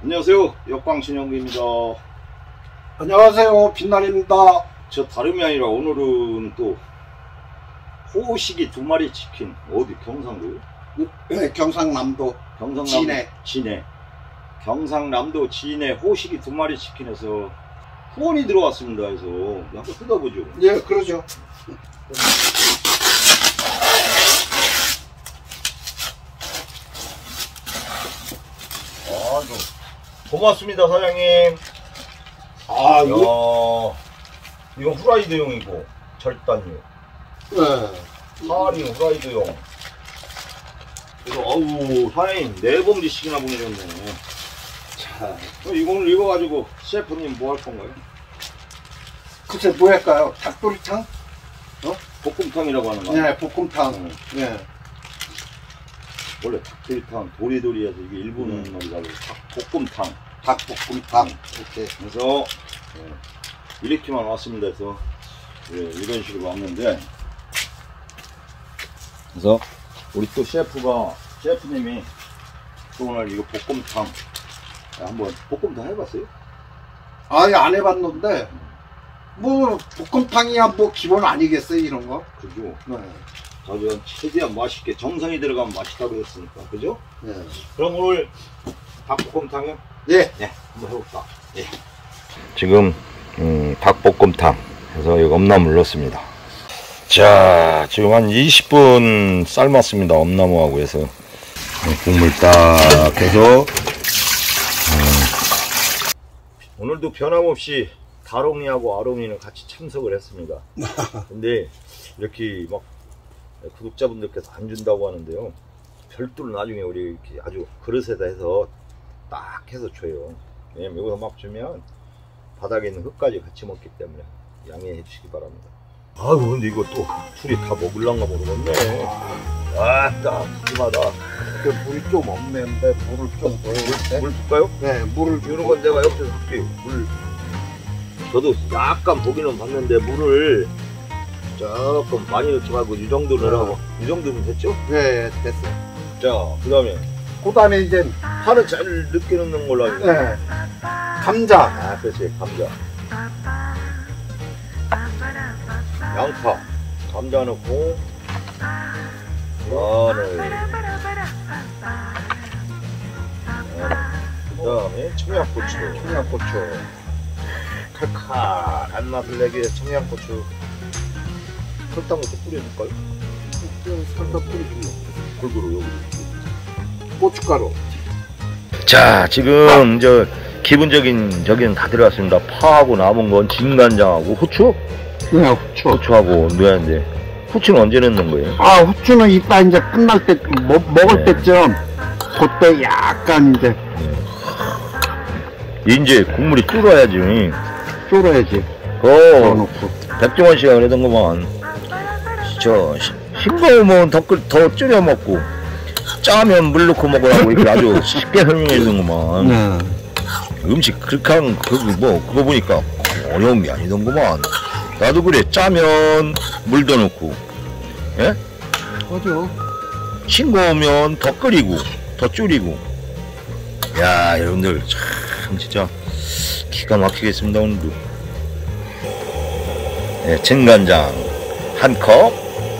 안녕하세요, 역광신영구입니다. 안녕하세요, 빛날입니다. 저 다름이 아니라 오늘은 또 호식이 2마리 치킨. 어디 경상도요? 네, 경상남도 진해. 경상남도 진해 호식이 2마리 치킨에서 후원이 들어왔습니다. 해서 한번 뜯어보죠. 예, 그러죠. 고맙습니다, 사장님. 이거 후라이드용이고 절단용. 네. 사ring 후라이드용. 그래서 사장님 4봉지씩이나 보내줬네. 자, 이거는 이거 가지고 셰프님 뭐 할 건가요? 글쎄 뭐 할까요? 닭도리탕? 볶음탕이라고 하는 거. 네, 볶음탕. 네. 원래 닭도리탕 도리도리해서 이게 일본 말이라고 닭볶음탕. 닭볶음탕. 이렇게. 그래서 이렇게만 왔습니다. 해서 이런 식으로 왔는데, 그래서 우리 또 셰프님이 또 오늘 이거 볶음탕 한번 볶음탕 해봤어요? 아예 안 해봤는데 뭐 볶음탕이야 뭐 기본 아니겠어요, 이런 거? 그죠? 네. 자주 최대한 맛있게 정성이 들어가면 맛있다고 했으니까, 그죠? 네. 그럼 오늘 닭볶음탕이요? 네. 네, 한번 해볼까? 네. 지금 닭볶음탕 해서 여기 엄나물 넣습니다. 자, 지금 한 20분 삶았습니다. 엄나무하고 해서 국물 딱 해서 오늘도 변함없이 다롱이하고 아롱이는 같이 참석을 했습니다. 근데 이렇게 막 구독자분들께서 안 준다고 하는데요, 별도로 나중에 우리 이렇게 아주 그릇에다 해서 딱 해서 줘요. 왜냐면 여기서 막 주면 바닥에 있는 흙까지 같이 먹기 때문에 양해해 주시기 바랍니다. 아유, 근데 이거 또 술이 다 먹을란가 모르겠네. 아따, 푸짐하다. 물이 좀 없는데 물을 좀 넣어야 물 줄까요? 네, 물을 이런 건 내가 옆에서 줄게. 물. 저도 약간 보기는 봤는데 물을 조금 많이 넣지 말고 이 정도 넣으라고. 이 정도면 됐죠? 네, 됐어요. 자, 그 다음에 그 다음에 이제 파는 잘 늦게 넣는 걸로 알고. 네. 감자. 아, 그렇지, 감자. 양파, 감자 넣고, 마늘, 그 다음에 청양고추. 칼칼한 맛을 내기 위해 청양고추. 설탕부터 뿌려줄까요? 살짝 뿌리주면 골고루 여기. 고춧가루. 자, 지금 기본적인 저기는 다 들어갔습니다. 파하고 남은 건 진간장하고 후추? 네, 후추. 후추하고 넣어야 하는데, 후추는 언제 넣는 거예요? 후추는 이따 이제 끝날 때, 먹을 때쯤, 그때 약간 이제 국물이 뚫어야지. 졸아야지. 넣고. 백종원 씨가 그러던 거만, 싱거우면 더 줄여 먹고, 짜면 물 넣고 먹으라고 이렇게 아주 쉽게 설명해 주는 거만. 네. 음식 그렇게 하는 그거 보니까 어려운 게 아니던구만. 나도 그래. 짜면 물도 넣고, 예? 맞아. 싱거우면 더 끓이고 더 줄이고. 야, 여러분들 참 진짜 기가 막히겠습니다. 오늘도. 네, 진간장 1컵.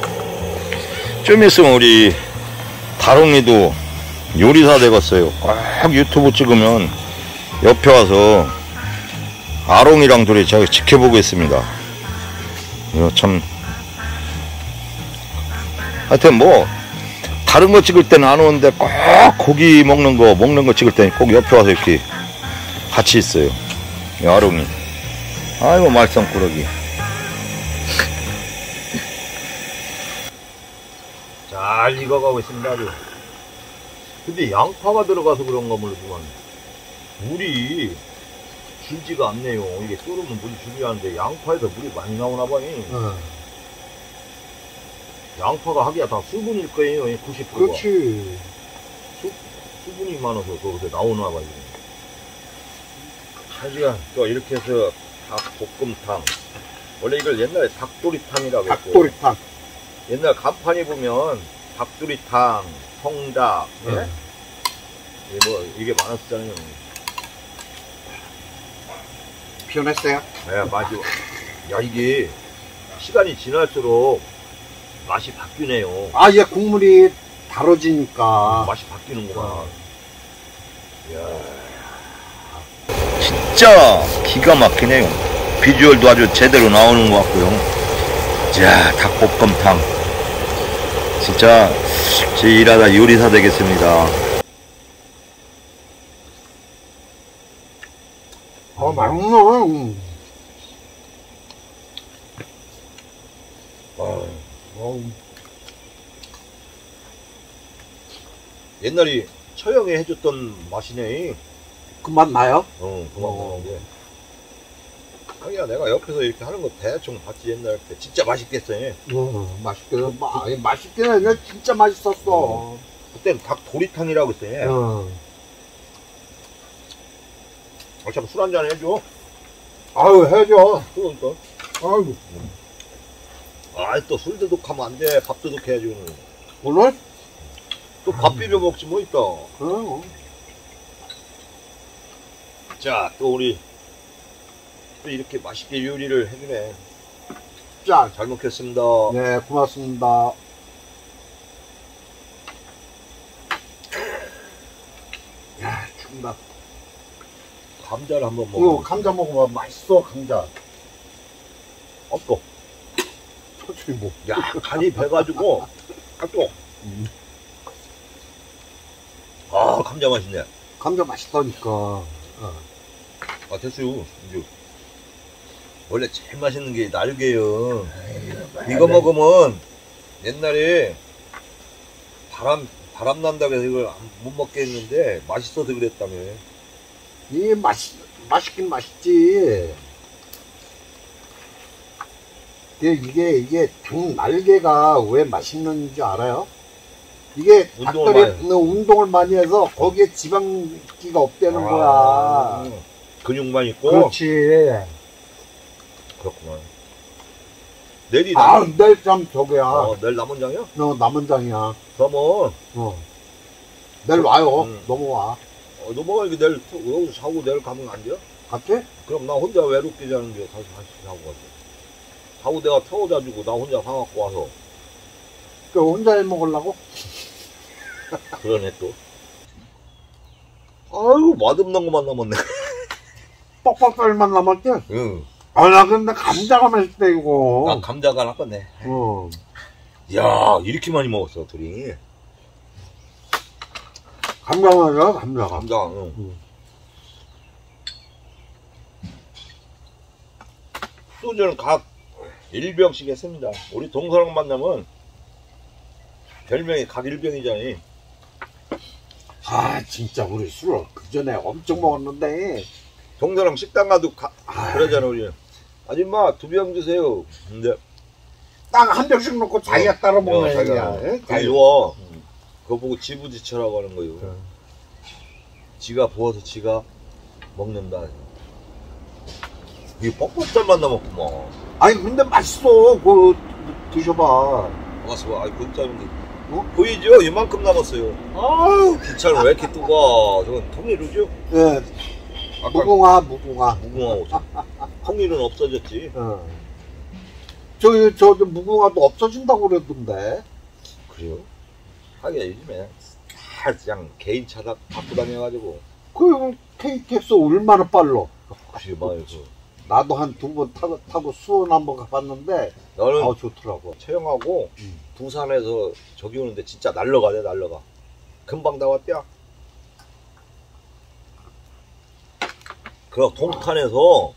좀 있으면 우리 다롱이도 요리사 되겠어요. 꼭 유튜브 찍으면 옆에 와서 아롱이랑 둘이 제가 지켜보고 있습니다. 이거 참, 하여튼 뭐 다른 거 찍을 때는 안 오는데 꼭 고기 먹는 거 찍을 때는 꼭 옆에 와서 이렇게 같이 있어요. 이 아롱이. 아이고, 말썽꾸러기. 잘 익어가고 있습니다, 아주. 근데 양파가 들어가서 그런가 모르지만 물이 줄지가 않네요. 이게 끓으면 물이 줄어야 하는데 양파에서 물이 많이 나오나 봐요. 양파가 하기야 다 수분일 거예요. 90%가. 그렇지. 수분이 많아서 그렇게 나오나 봐요. 하지만 또 이렇게 해서 닭볶음탕. 원래 이걸 옛날에 닭도리탕이라고 했고. 닭도리탕. 옛날 간판에 보면 닭도리탕, 통닭, 예? 이게 많았었잖아요. 변했어요? 네, 맛이. 야, 이게 시간이 지날수록 맛이 바뀌네요. 아, 얘 국물이 달아지니까. 맛이 바뀌는구나. 이야. 진짜 기가 막히네요. 비주얼도 아주 제대로 나오는 것 같고요. 자, 닭볶음탕. 진짜 제 일하다 요리사 되겠습니다. 맛있네. 옛날에 처형이 해줬던 맛이네. 그 맛 나요? 그만 나는 게. 아니야, 내가 옆에서 이렇게 하는 거 대충 봤지, 옛날 때. 진짜 맛있겠어요. 맛있게, 맛있게, 해. 진짜 맛있었어. 그때는 닭 도리탕이라고 했어요. 참, 술 한잔 해줘. 아유, 해줘. 그러니까. 아유. 아, 또 술 드독하면 안 돼. 밥 드독해야지, 오늘. 오늘? 또 밥 비벼 먹지 뭐 있다. 그럼. 자, 또 우리 또 이렇게 맛있게 요리를 해주네. 짠. 잘 먹겠습니다. 네, 고맙습니다. 야, 죽는다. 감자를 한번 이거 먹어. 감자 먹어봐. 맛있어, 감자. 또. 터치 뭐. 야, 간이 배가지고. 또. 아, 감자 맛있네. 감자 맛있다니까. 아, 됐어요. 이제. 원래 제일 맛있는 게 날개요. 이거 먹으면 옛날에 바람 난다고 해서 이걸 못 먹겠는데 맛있어서 그랬다며. 이게 맛있긴 맛있지. 이게 닭 날개가 왜 맛있는지 알아요? 이게 닭들이 운동을 많이 해서 거기에 지방기가 없다는 거야. 근육만 있고. 그렇지. 그렇구나. 내일이 내일 참 저거야. 내일 남원장이야? 남원장이야. 그러면 내일 와요. 넘어와. 넘어가. 이거 내일 여기서 자고 내일 가면 안 돼요? 같이? 그럼 나 혼자 외롭게 자는 게 다시 자고 가지. 자고 내가 태워다 주고 나 혼자 사갖고 와서. 그 혼자 해 먹으려고? 그러네 또. 아이고, 맛없는 것만 남았네. 뻑뻑살만 남았지? 응. 나 근데 감자가 맛있다, 이거. 난 감자가 나빴네. 야, 이렇게 많이 먹었어, 둘이. 감자 맛이야, 감자가. 감자, 응. 소주는 각 1병씩 했습니다. 우리 동서랑 만나면 별명이 각 1병이잖니. 진짜 우리 술을 그 전에 엄청 먹었는데. 동서랑 식당 가도 그러잖아, 우리. 아줌마 2병 주세요. 근데 딱 한 병씩 놓고 자기가 따로 먹는 애야. 그게 좋아. 그거 보고 지부지처라고 하는 거요. 지가 부어서 지가 먹는다. 이게 뻑뻑살만 남았구만. 아니 근데 맛있어. 그거 드셔봐. 봤어. 그거 짜는데. 보이죠? 이만큼 남았어요. 아우, 귀찮아. 왜 이렇게 뜨거? 저건 통일이죠? 예. 무궁화. 무궁화. 통일은 없어졌지. 저 무궁화도 없어진다고 그러던데. 그래요? 하긴 요즘에 다 그냥 개인차 다 갖고 다녀가지고. 그 KTX 얼마나 빨라. 그게 말이죠. 나도 한 2번 타고 수원 한번 가봤는데 나는 좋더라고. 처형하고 부산에서 저기 오는데 진짜 날라가네. 금방 다 왔대야. 그 동탄에서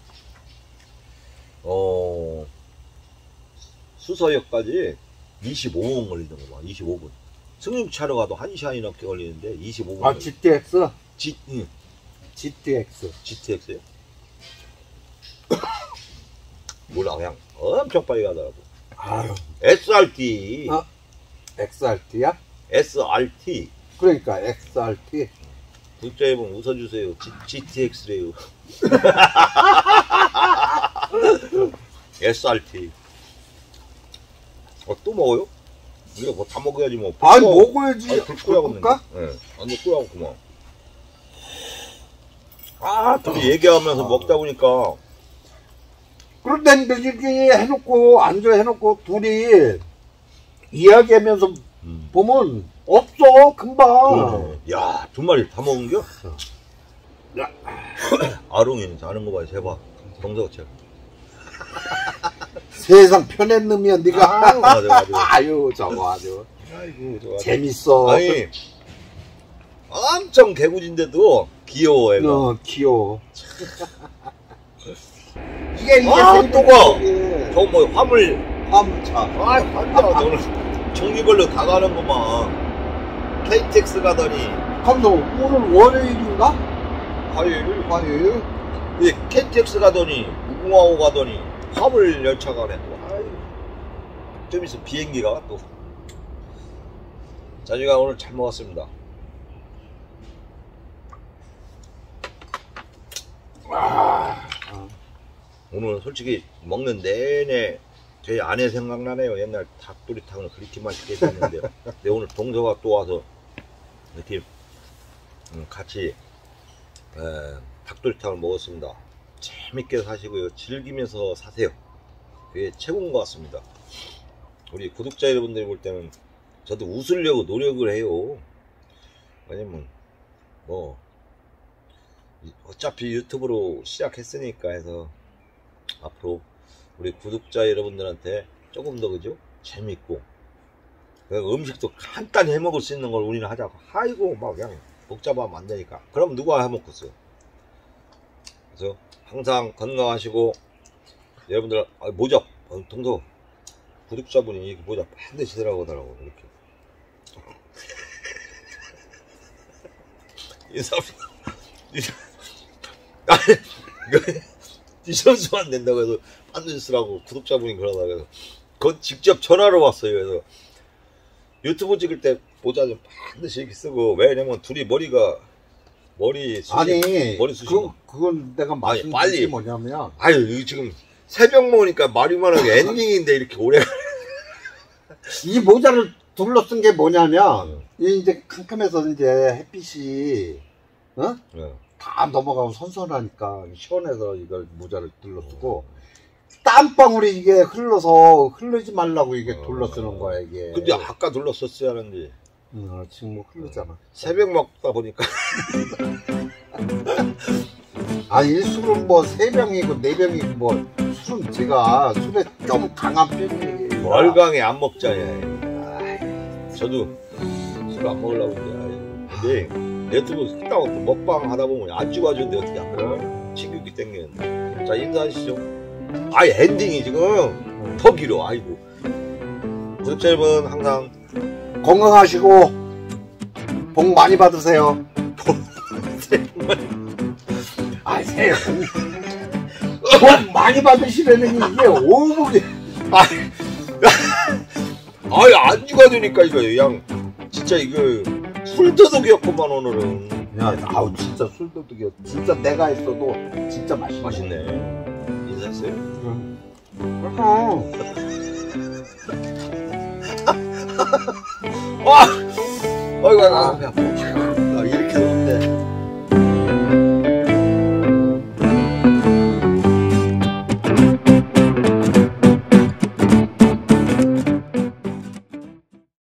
수서역까지 25분 걸리는 거 봐. 25분. 승용차로 가도 1시간이 넘게 걸리는데 25분. GTX? 응. GTX요? 몰라, 그냥 엄청 빨리 가더라고. SRT. XRT야? SRT. 그러니까 XRT. 국자에 보면 웃어주세요. GTX래요. SRT. 또 먹어요? 우리가 뭐 다 먹어야지 뭐. 먹어야지. 불 끄야겠는가? 네. 완전 끄야겠구만. 둘이 얘기하면서 먹다 보니까 그런데 이렇게 해놓고 앉아해놓고 둘이 이야기하면서 보면 없어 금방. 야, 두 마리 다 먹은겨? 야. 아롱이는 자는 거 봐, 제발. 동서가 세상 편한 놈이야 네가. 아, 맞아. 아유 저거 아주 아이고, 좋아. 재밌어. 아니, 엄청 개구진데도 귀여워, 애가. 귀여워. 이게 아, 뜨거워. 이게 저 뭐 화물. 화물차. 아, 환자 오늘 종류별로 다 가는구만. KTX 가더니 그럼 너 오늘 월요일인가? 화요일. 화요일? 예, KTX 가더니 무궁화호 가더니 화물 열차 가네. 아유, 좀 있으면 비행기가 또. 자주가 오늘 잘 먹었습니다. 오늘 솔직히 먹는 내내 저희 아내 생각나네요. 옛날 닭도리탕을 그렇게 맛있게 했는데요. 근데 오늘 동서가 또 와서 이렇게 같이 닭도리탕을 먹었습니다. 재밌게 사시고요. 즐기면서 사세요. 그게 최고인 것 같습니다. 우리 구독자 여러분들이 볼 때는 저도 웃으려고 노력을 해요. 왜냐면 뭐 어차피 유튜브로 시작했으니까 해서 앞으로 우리 구독자 여러분들한테 조금 더 그죠? 재밌고 음식도 간단히 해먹을 수 있는 걸 우리는 하자고. 아이고 막 그냥 복잡하면 안 되니까. 그럼 누가 해먹겠어요? 그래서 항상 건강하시고 여러분들 모자 동서 구독자분이 이렇게 모자 반드시 들어가더라고. 이렇게 티셔츠만 된다고 해서 반드시 쓰라고 구독자분이 그러다가 그래서 그건 직접 전화로 왔어요. 그래서 유튜브 찍을 때 모자 좀 반드시 이렇게 쓰고. 왜냐면 둘이 머리 쑤시고. 그건 내가 말씀드린 빨리. 게 뭐냐면 아유 지금 새벽 먹으니까 말이만 하게 엔딩인데 이렇게 오래 이 모자를 둘러쓴 게 뭐냐면 이제 캄캄해서 이제 햇빛이 다 넘어가고 선선하니까 시원해서 이걸 모자를 둘러쓰고 땀방울이 이게 흐르지 말라고 이게 둘러쓰는 거야 이게. 근데 아까 둘러썼어야 하는데 지금 뭐 흐르잖아. 새벽 먹다 보니까 아니 술은 뭐 3병이고 4병이고 뭐 술은 제가 술에 좀 강한 편이에요. 월강에 안 먹자냐. 저도 술 안 먹으려고 근데 유튜브 식당 먹방 하다 보면 안주 가지는데 어떻게 안 먹어? 식욕이 땡기는데. 자, 인사하시죠. 아이 엔딩이 지금 더 길어. 아이고. 구독자 여러분 항상 건강하시고 복 많이 받으세요. 아, 새해 복 많이 받으시려는 이게 오복이. 아이 안주가 되니까 이거 그냥 진짜 이거 술도둑이었구만 오늘은. 야, 아우 진짜 술도둑이야. 진짜 내가 했어도 진짜 맛있네. 맛있네. 인사했어요? 와, 아이고 배 아파.